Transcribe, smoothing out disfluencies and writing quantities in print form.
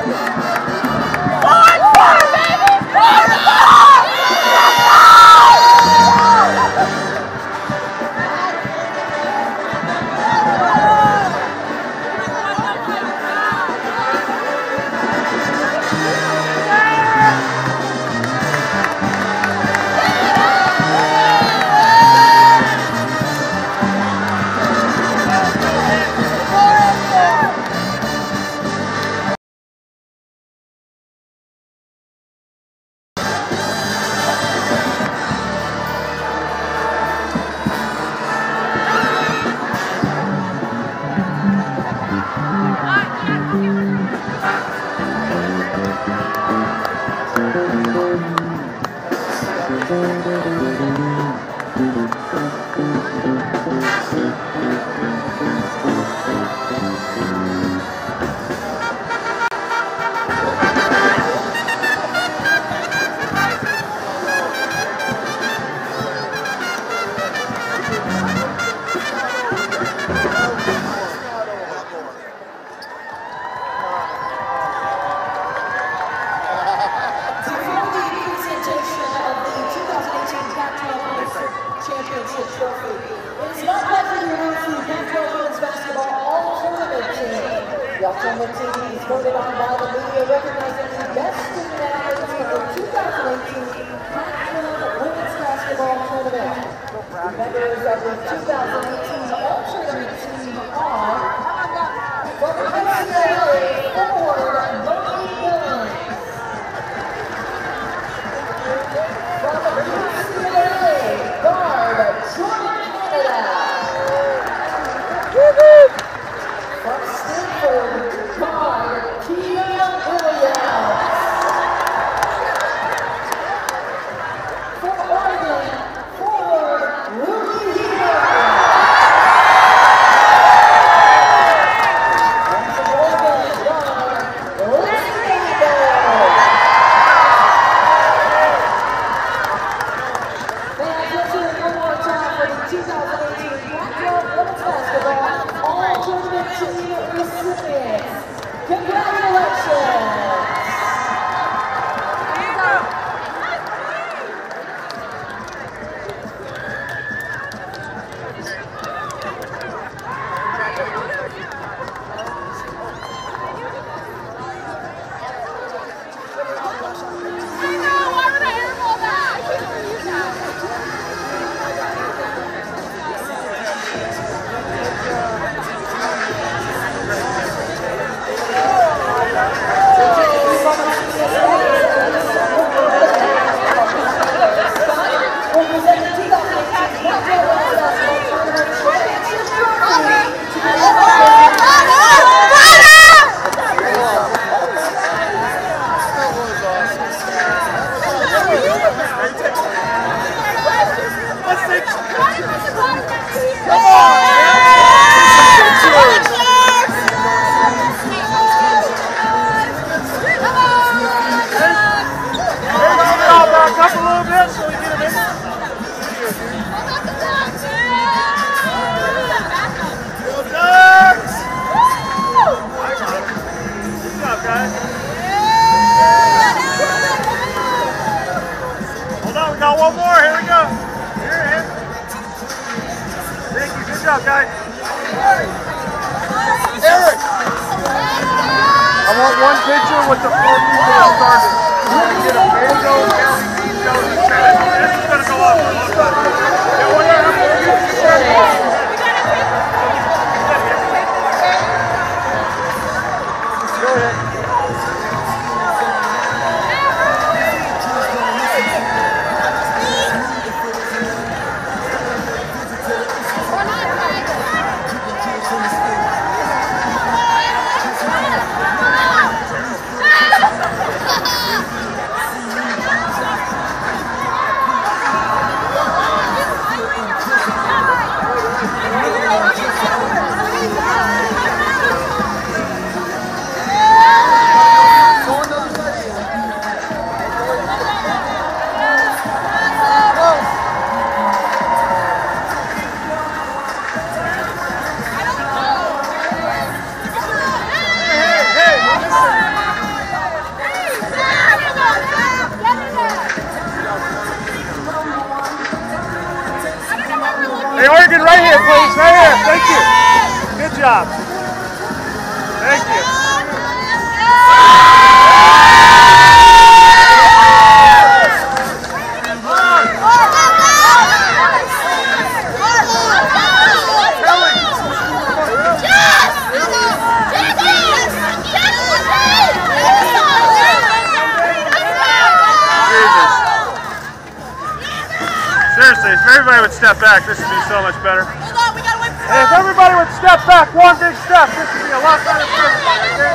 Voted on by the media, recognizing the best student athletes for the 2018 Pac-12 Women's Basketball Tournament. The members of the 2018 All-Tournament team are from UCLA forward Moby Gunn, from UCLA guard Jordan Canada, from Stanford guard KeyArena. For Oregon, forward Relive. And for Oregon, guard Stanford. May I get you one more time for the 2018 Pac-12 Women's Basketball All-Tournament Team recipients. Congratulations! Got one more, here we go. Here. Thank you, good job, guys. Eric! I want one picture with the 4 people that started. We're going to get a mango, LED show. This is going to go up for a long time. Yeah, whatever, how many people you started? Go ahead. Yeah! Thank you. Good job. Thank you. Seriously, if everybody would step back, this would be so much better. Hold on, we gotta win. Hey, if everybody would step back, one big step, this would be a lot better for everybody.